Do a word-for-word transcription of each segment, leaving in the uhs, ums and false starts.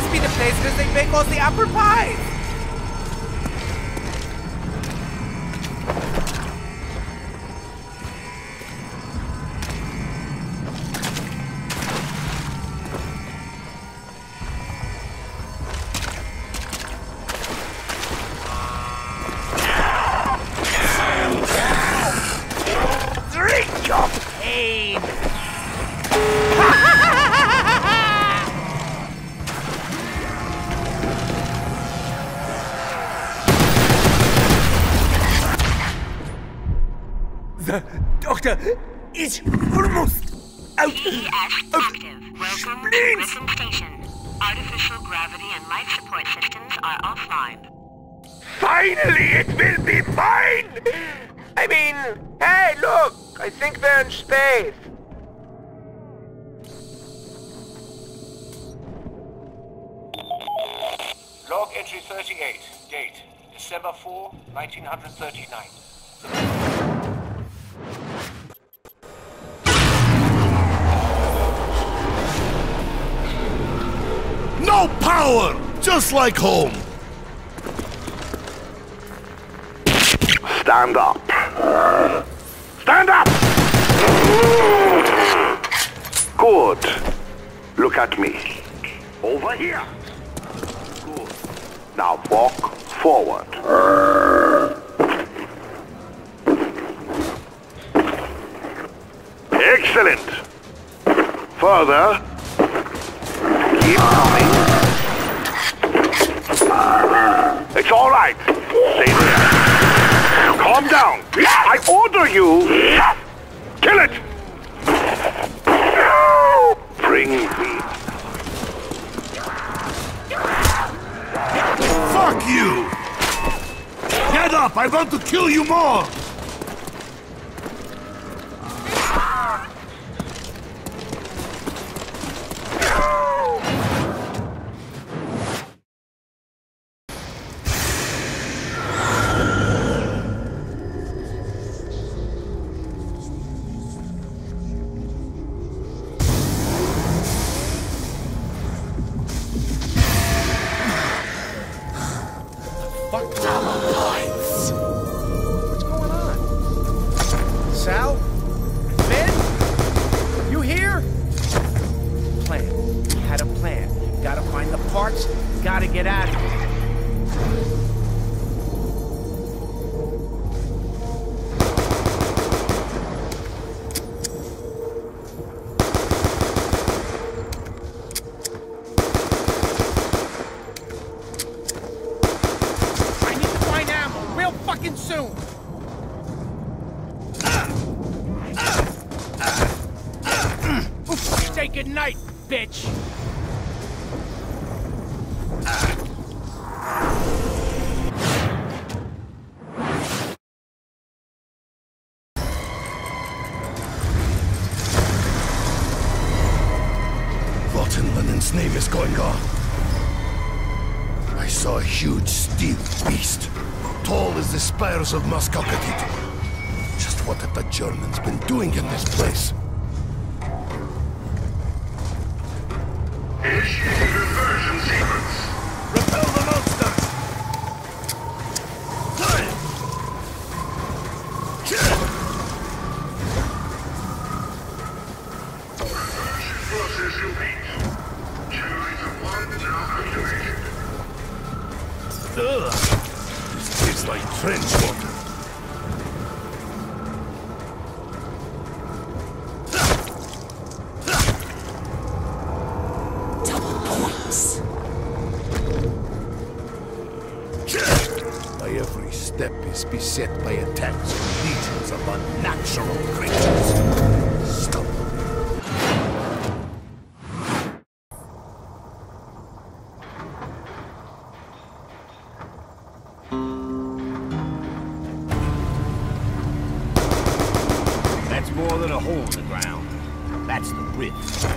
must be the place because they bake all the apple pies. Drink your pain. The doctor is almost out G E S of active. Welcome to splints. Griffin Station. Artificial gravity and life support systems are offline. Finally, it will be fine! I mean, hey, look! I think they're in space. Log entry thirty-eight. Date, December fourth, nineteen thirty-nine. No power! Just like home! Stand up. Stand up! Good. Look at me. Over here. Good. Now walk forward. Excellent. Further. Keep coming. It's all right. Stay there. Calm down. I order you. Kill it. Bring me. Fuck you! Get up! I want to kill you more! What's going on? Sal? Ben? You here? Plan. We had a plan. Gotta find the parts. Gotta get out of here. Fucking soon! Say goodnight, bitch! What in Lenin's name is going on? I saw a huge steel beast. Tall as the spires of Moscow Cathedral. Just what have the Germans been doing in this place? Initiating reversion sequence. Repel the monster! Reversion process complete. Generator one now activated. Ugh! This tastes like trench water. My every step is beset by attacks of legions of unnatural creatures. Stop. That's more than a hole in the ground. That's the rift.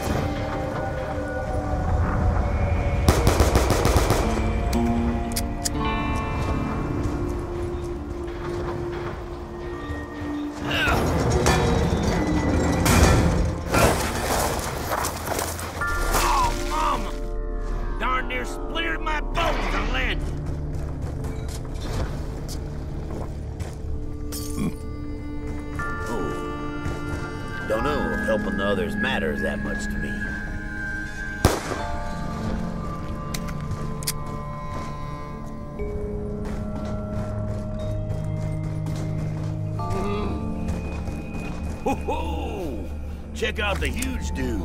Don't know if helping the others matters that much to me. Ho ho! Check out the huge dude.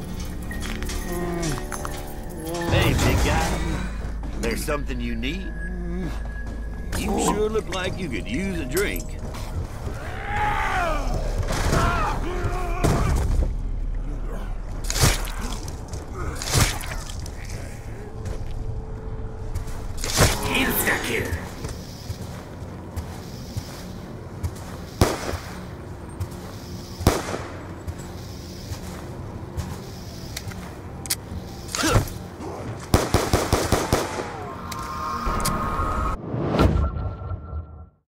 Hey, big guy. There's something you need? You sure look like you could use a drink.